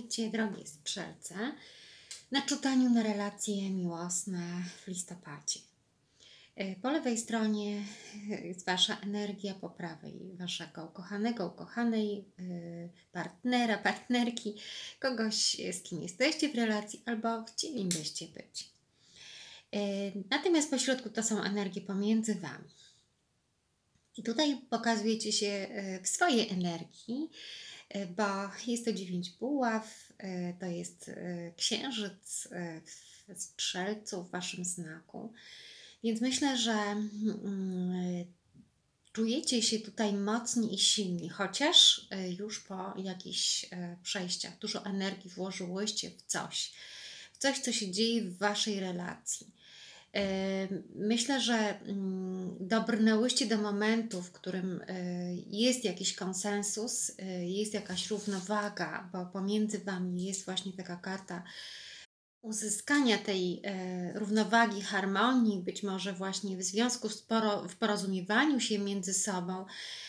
Witajcie, drogie strzelce, na czytaniu na relacje miłosne w listopadzie. Po lewej stronie jest Wasza energia, po prawej Waszego ukochanego, ukochanej, partnera, partnerki, kogoś, z kim jesteście w relacji albo chcielibyście być. Natomiast pośrodku to są energie pomiędzy Wami. I tutaj pokazujecie się w swojej energii, bo jest to 9 buław, to jest księżyc w strzelcu, w Waszym znaku. Więc myślę, że czujecie się tutaj mocni i silni, chociaż już po jakichś przejściach dużo energii włożyłyście w coś, co się dzieje w Waszej relacji. Myślę, że dobrnęłyście do momentu, w którym jest jakiś konsensus, jest jakaś równowaga, bo pomiędzy Wami jest właśnie taka karta uzyskania tej równowagi, harmonii, być może właśnie w związku w porozumiewaniu się między sobą.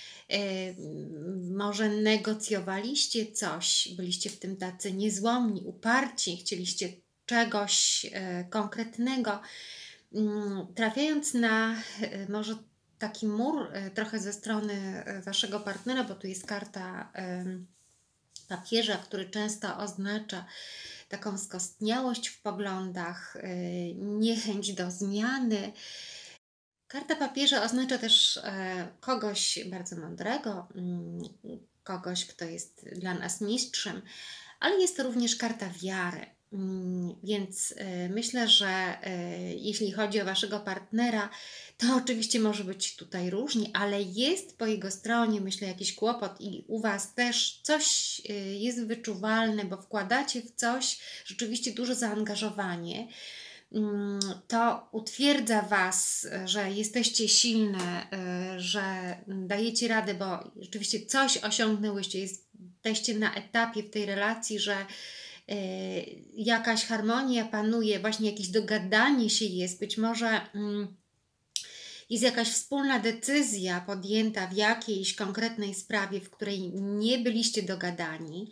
Może negocjowaliście coś, byliście w tym tacy niezłomni, uparci, chcieliście czegoś konkretnego. Trafiając na może taki mur trochę ze strony Waszego partnera, bo tu jest karta papieża, który często oznacza taką skostniałość w poglądach, niechęć do zmiany. Karta papieża oznacza też kogoś bardzo mądrego, kogoś, kto jest dla nas mistrzem, ale jest to również karta wiary. Więc myślę, że jeśli chodzi o Waszego partnera, to oczywiście może być tutaj różnie, ale jest po jego stronie, myślę, jakiś kłopot i u Was też coś jest wyczuwalne, bo wkładacie w coś rzeczywiście duże zaangażowanie. To utwierdza Was, że jesteście silne, że dajecie radę, bo rzeczywiście coś osiągnęłyście, jesteście na etapie w tej relacji, że jakaś harmonia panuje, właśnie jakieś dogadanie się jest, być może jest jakaś wspólna decyzja podjęta w jakiejś konkretnej sprawie, w której nie byliście dogadani,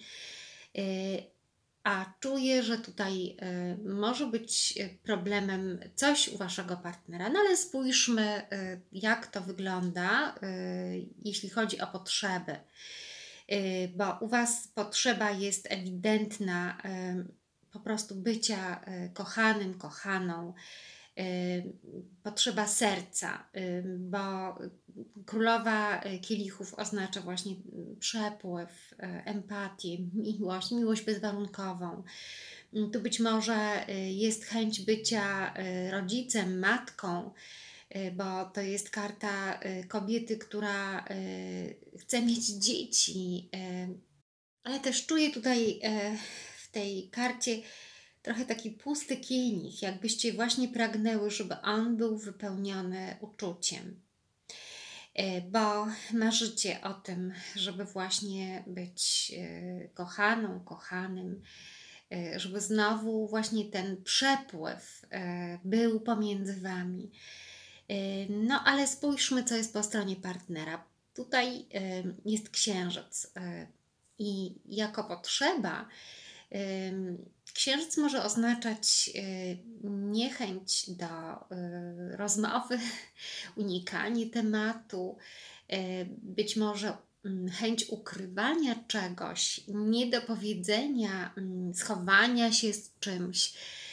a czuję, że tutaj może być problemem coś u Waszego partnera. No ale spójrzmy, jak to wygląda, jeśli chodzi o potrzeby. Bo u Was potrzeba jest ewidentna, po prostu bycia kochanym, kochaną, potrzeba serca, bo królowa kielichów oznacza właśnie przepływ, empatię, miłość bezwarunkową. Tu być może jest chęć bycia rodzicem, matką, bo to jest karta kobiety, która chce mieć dzieci, ale też czuję tutaj w tej karcie trochę taki pusty kielich, jakbyście właśnie pragnęły, żeby on był wypełniony uczuciem, bo marzycie o tym, żeby właśnie być kochaną, kochanym, żeby znowu właśnie ten przepływ był pomiędzy Wami. No ale spójrzmy, co jest po stronie partnera. Tutaj jest księżyc i jako potrzeba księżyc może oznaczać niechęć do rozmowy, unikanie tematu, być może chęć ukrywania czegoś, niedopowiedzenia, schowania się z czymś,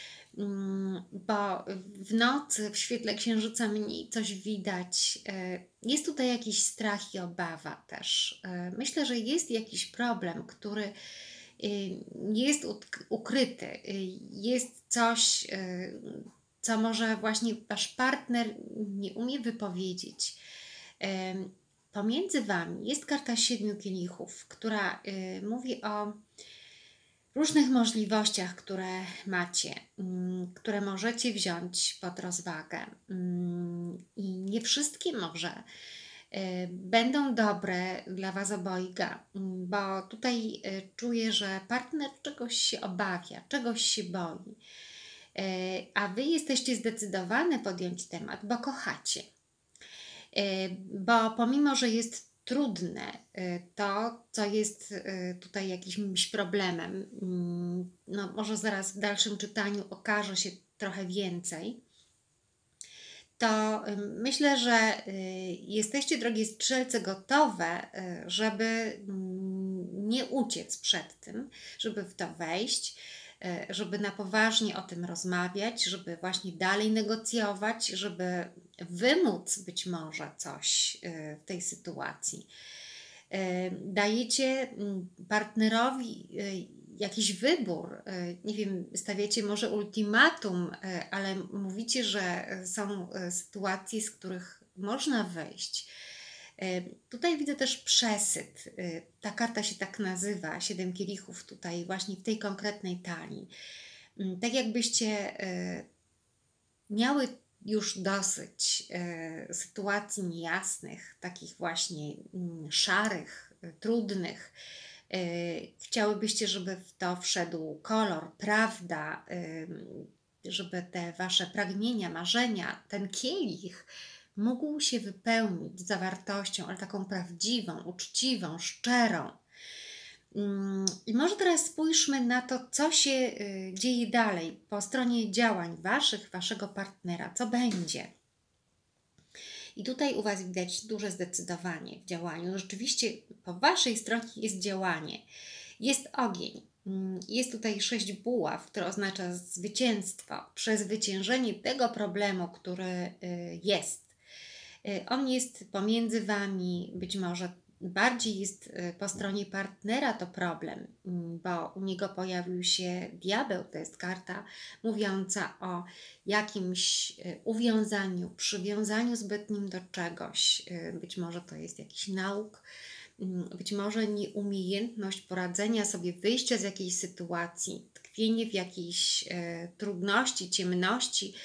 bo w nocy, w świetle księżyca mniej coś widać. Jest tutaj jakiś strach i obawa też. Myślę, że jest jakiś problem, który jest ukryty, jest coś, co może właśnie Wasz partner nie umie wypowiedzieć. Pomiędzy Wami jest karta 7 kielichów, która mówi o różnych możliwościach, które macie, które możecie wziąć pod rozwagę. I nie wszystkie może będą dobre dla Was obojga, bo tutaj czuję, że partner czegoś się obawia, czegoś się boi, a Wy jesteście zdecydowane podjąć temat, bo kochacie. Bo pomimo, że jest trudne, to, co jest tutaj jakimś problemem. No, może zaraz w dalszym czytaniu okaże się trochę więcej. To myślę, że jesteście, drogie strzelce, gotowe, żeby nie uciec przed tym, żeby w to wejść, żeby na poważnie o tym rozmawiać, żeby właśnie dalej negocjować, żeby wymóc być może coś w tej sytuacji. Dajecie partnerowi jakiś wybór, nie wiem, stawiacie może ultimatum, ale mówicie, że są sytuacje, z których można wyjść. Tutaj widzę też przesyt. Ta karta się tak nazywa, 7 kielichów tutaj właśnie w tej konkretnej talii. Tak jakbyście miały już dosyć sytuacji niejasnych, takich właśnie szarych, trudnych. Chciałybyście, żeby w to wszedł kolor, prawda, żeby te Wasze pragnienia, marzenia, ten kielich mógł się wypełnić zawartością, ale taką prawdziwą, uczciwą, szczerą. I może teraz spójrzmy na to, co się dzieje dalej po stronie działań Waszego partnera, co będzie. I tutaj u Was widać duże zdecydowanie w działaniu. No rzeczywiście po Waszej stronie jest działanie, jest ogień. Jest tutaj 6 buław, które oznacza zwycięstwo, przezwyciężenie tego problemu, który jest. On jest pomiędzy Wami, być może bardziej jest po stronie partnera to problem, bo u niego pojawił się diabeł, to jest karta mówiąca o jakimś uwiązaniu, przywiązaniu zbytnim do czegoś. Być może to jest jakiś nauk, być może nieumiejętność poradzenia sobie, wyjścia z jakiejś sytuacji, tkwienie w jakiejś trudności, ciemności.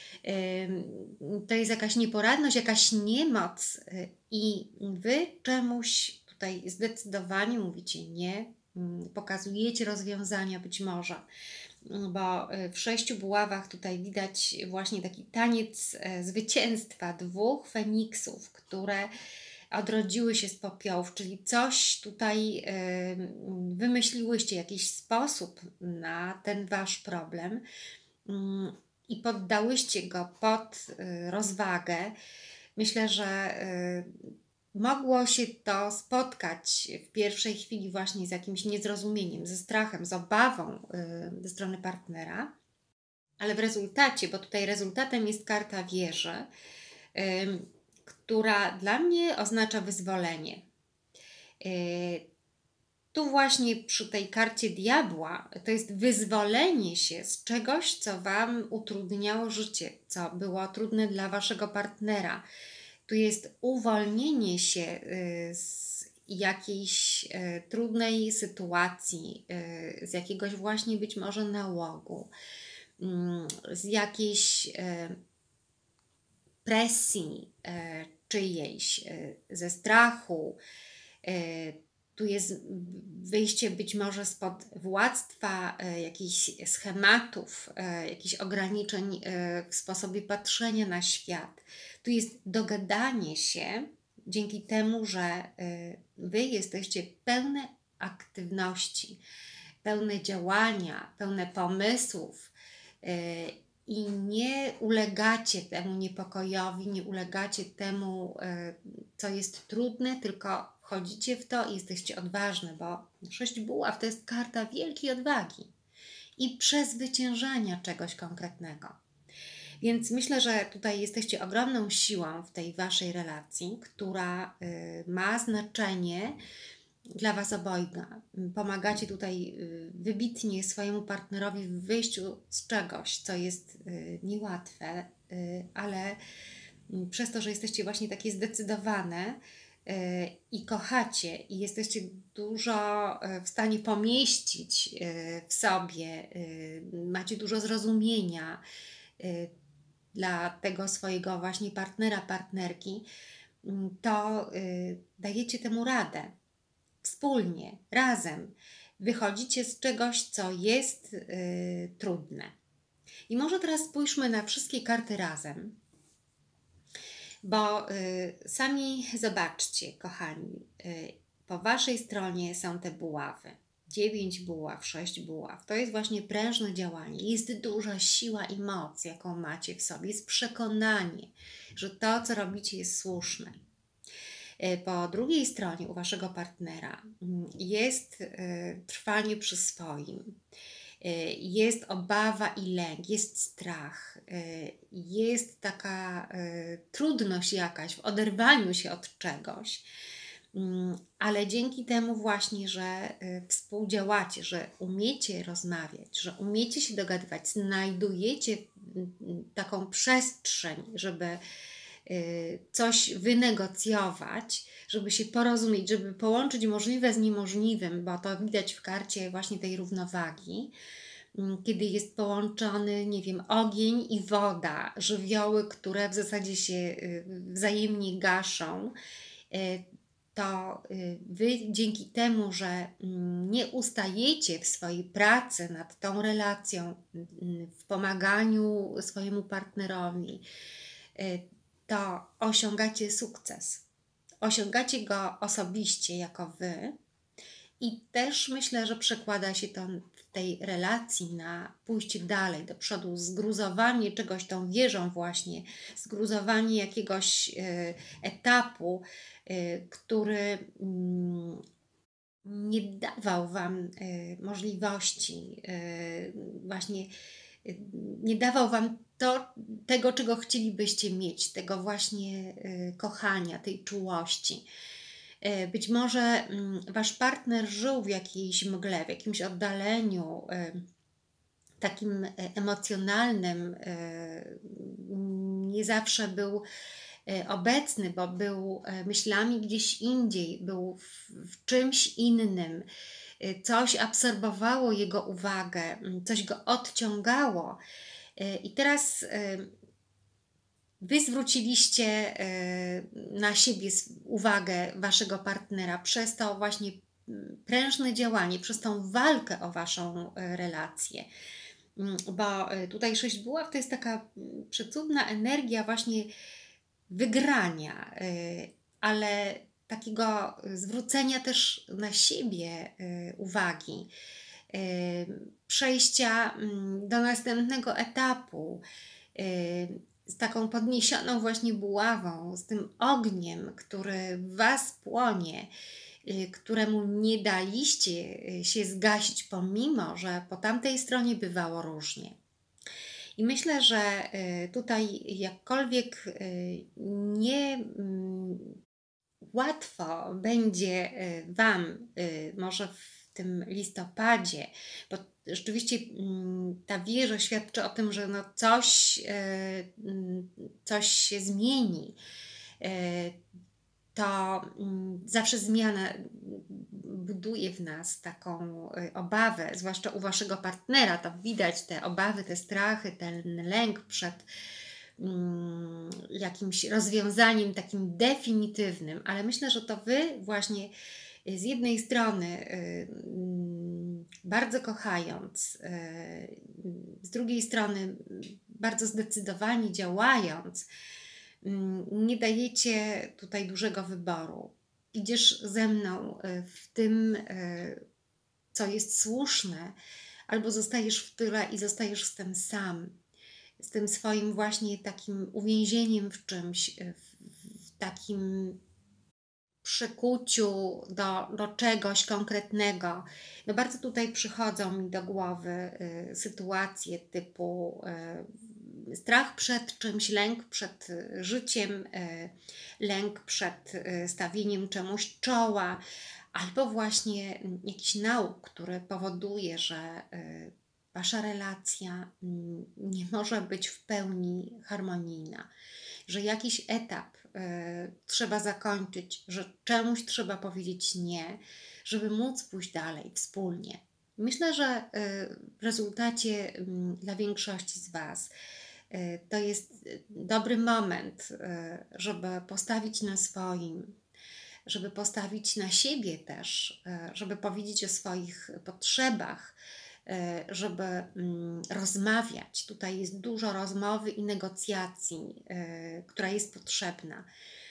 To jest jakaś nieporadność, jakaś niemoc i Wy czemuś tutaj zdecydowanie mówicie nie, pokazujecie rozwiązania być może, bo w 6 buławach tutaj widać właśnie taki taniec zwycięstwa 2 feniksów, które odrodziły się z popiołów, czyli coś tutaj wymyśliłyście, jakiś sposób na ten Wasz problem i poddałyście go pod rozwagę. Myślę, że mogło się to spotkać w pierwszej chwili właśnie z jakimś niezrozumieniem, ze strachem, z obawą ze strony partnera, ale w rezultacie, bo tutaj rezultatem jest karta wieży, która dla mnie oznacza wyzwolenie. Tu właśnie przy tej karcie diabła to jest wyzwolenie się z czegoś, co Wam utrudniało życie, co było trudne dla Waszego partnera. Tu jest uwolnienie się z jakiejś trudnej sytuacji, z jakiegoś właśnie być może nałogu, z jakiejś presji czyjejś, ze strachu. Tu jest wyjście być może spod władztwa jakichś schematów, jakichś ograniczeń w sposobie patrzenia na świat. Tu jest dogadanie się dzięki temu, że Wy jesteście pełne aktywności, pełne działania, pełne pomysłów i nie ulegacie temu niepokojowi, nie ulegacie temu, co jest trudne, tylko wchodzicie w to i jesteście odważne, bo 6 buław to jest karta wielkiej odwagi i przezwyciężania czegoś konkretnego. Więc myślę, że tutaj jesteście ogromną siłą w tej Waszej relacji, która ma znaczenie dla Was obojga. Pomagacie tutaj wybitnie swojemu partnerowi w wyjściu z czegoś, co jest niełatwe, ale przez to, że jesteście właśnie takie zdecydowane i kochacie i jesteście dużo w stanie pomieścić w sobie, macie dużo zrozumienia dla tego swojego właśnie partnera, partnerki, to dajecie temu radę. Wspólnie, razem wychodzicie z czegoś, co jest trudne. I może teraz spójrzmy na wszystkie karty razem. Bo sami zobaczcie, kochani, po Waszej stronie są te buławy. 9 buław, 6 buław. To jest właśnie prężne działanie. Jest duża siła i moc, jaką macie w sobie. Jest przekonanie, że to, co robicie, jest słuszne. Po drugiej stronie u Waszego partnera jest trwanie przy swoim. Jest obawa i lęk, jest strach, jest taka trudność jakaś w oderwaniu się od czegoś, ale dzięki temu właśnie, że współdziałacie, że umiecie rozmawiać, że umiecie się dogadywać, znajdujecie taką przestrzeń, żeby coś wynegocjować, żeby się porozumieć, żeby połączyć możliwe z niemożliwym, bo to widać w karcie właśnie tej równowagi, kiedy jest połączony, nie wiem, ogień i woda, żywioły, które w zasadzie się wzajemnie gaszą, to Wy dzięki temu, że nie ustajecie w swojej pracy nad tą relacją, w pomaganiu swojemu partnerowi, to osiągacie sukces. Osiągacie go osobiście jako Wy i też myślę, że przekłada się to w tej relacji na pójście dalej, do przodu, zgruzowanie czegoś tą wieżą właśnie, zgruzowanie jakiegoś etapu, który nie dawał Wam możliwości, właśnie nie dawał Wam tego, czego chcielibyście mieć, tego właśnie kochania, tej czułości. Być może Wasz partner żył w jakiejś mgle, w jakimś oddaleniu, takim emocjonalnym, nie zawsze był obecny, bo był myślami gdzieś indziej, był w czymś innym, coś absorbowało jego uwagę, coś go odciągało. I teraz Wy zwróciliście na siebie uwagę Waszego partnera przez to właśnie prężne działanie, przez tą walkę o Waszą relację. Bo tutaj 6 buław to jest taka przecudna energia właśnie wygrania, ale takiego zwrócenia też na siebie uwagi, przejścia do następnego etapu, z taką podniesioną właśnie buławą, z tym ogniem, który w Was płonie, któremu nie daliście się zgasić, pomimo że po tamtej stronie bywało różnie. I myślę, że tutaj jakkolwiek nie łatwo będzie Wam, może w tym listopadzie, bo rzeczywiście ta wieża świadczy o tym, że no coś się zmieni. To zawsze zmiana buduje w nas taką obawę, zwłaszcza u Waszego partnera, to widać te obawy, te strachy, ten lęk przed jakimś rozwiązaniem takim definitywnym, ale myślę, że to Wy właśnie z jednej strony bardzo kochając, z drugiej strony bardzo zdecydowanie działając, nie dajecie tutaj dużego wyboru. Idziesz ze mną w tym, co jest słuszne, albo zostajesz w tyle i zostajesz z tym sam, z tym swoim właśnie takim uwięzieniem w czymś, w takim przykuciu do czegoś konkretnego. No bardzo tutaj przychodzą mi do głowy sytuacje typu strach przed czymś, lęk przed życiem, lęk przed stawieniem czemuś czoła, albo właśnie jakiś nauk, który powoduje, że Wasza relacja nie może być w pełni harmonijna, że jakiś etap trzeba zakończyć, że czemuś trzeba powiedzieć nie, żeby móc pójść dalej wspólnie. Myślę, że w rezultacie dla większości z Was to jest dobry moment, żeby postawić na swoim, żeby postawić na siebie też, żeby powiedzieć o swoich potrzebach, żeby rozmawiać. Tutaj jest dużo rozmowy i negocjacji, która jest potrzebna.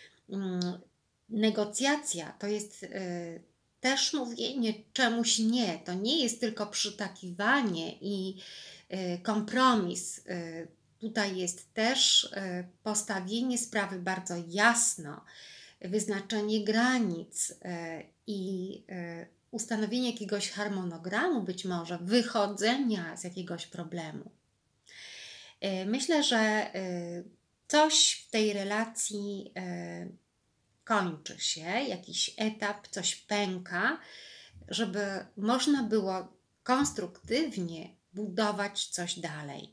Negocjacja to jest też mówienie czemuś nie. To nie jest tylko przytakiwanie i kompromis. Tutaj jest też postawienie sprawy bardzo jasno, wyznaczenie granic i ustanowienie jakiegoś harmonogramu, być może wychodzenia z jakiegoś problemu. Myślę, że coś w tej relacji kończy się, jakiś etap, coś pęka, żeby można było konstruktywnie budować coś dalej.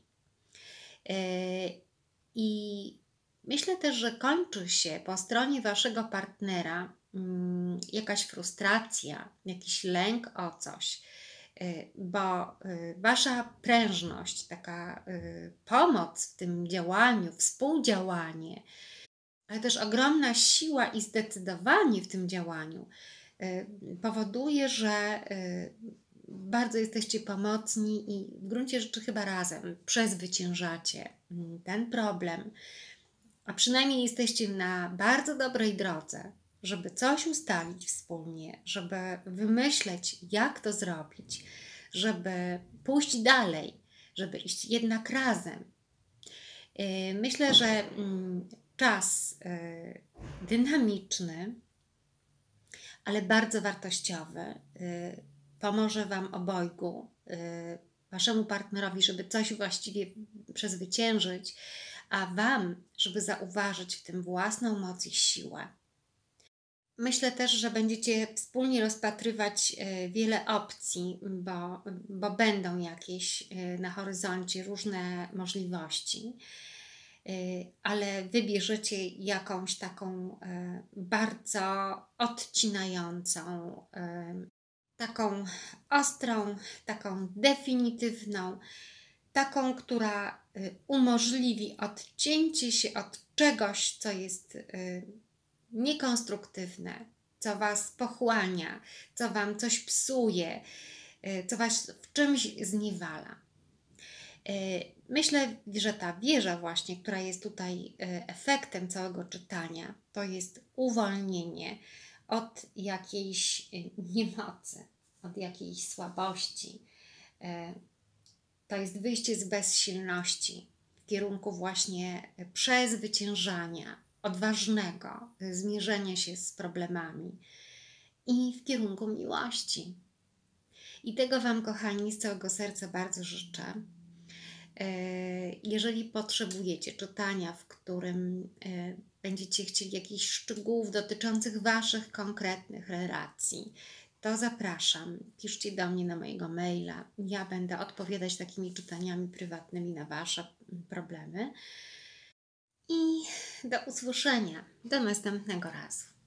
I myślę też, że kończy się po stronie waszego partnera jakaś frustracja, jakiś lęk o coś, bo wasza prężność, taka pomoc w tym działaniu, współdziałanie, ale też ogromna siła i zdecydowanie w tym działaniu powoduje, że bardzo jesteście pomocni i w gruncie rzeczy chyba razem przezwyciężacie ten problem, a przynajmniej jesteście na bardzo dobrej drodze, żeby coś ustalić wspólnie, żeby wymyśleć, jak to zrobić, żeby pójść dalej, żeby iść jednak razem. Myślę, że czas dynamiczny, ale bardzo wartościowy, pomoże wam obojgu, waszemu partnerowi, żeby coś właściwie przezwyciężyć, a wam, żeby zauważyć w tym własną moc i siłę. Myślę też, że będziecie wspólnie rozpatrywać wiele opcji, bo będą jakieś na horyzoncie różne możliwości, ale wybierzecie jakąś taką bardzo odcinającą, taką ostrą, taką definitywną, taką, która umożliwi odcięcie się od czegoś, co jest niekonstruktywne, co was pochłania, co wam coś psuje, co was w czymś zniewala. Myślę, że ta wieża właśnie, która jest tutaj efektem całego czytania, to jest uwolnienie od jakiejś niemocy, od jakiejś słabości. To jest wyjście z bezsilności w kierunku właśnie przezwyciężania, odważnego zmierzenia się z problemami i w kierunku miłości. I tego wam, kochani, z całego serca bardzo życzę. Jeżeli potrzebujecie czytania, w którym będziecie chcieli jakichś szczegółów dotyczących waszych konkretnych relacji, to zapraszam. Piszcie do mnie na mojego maila. Ja będę odpowiadać takimi czytaniami prywatnymi na wasze problemy. I do usłyszenia. Do następnego razu.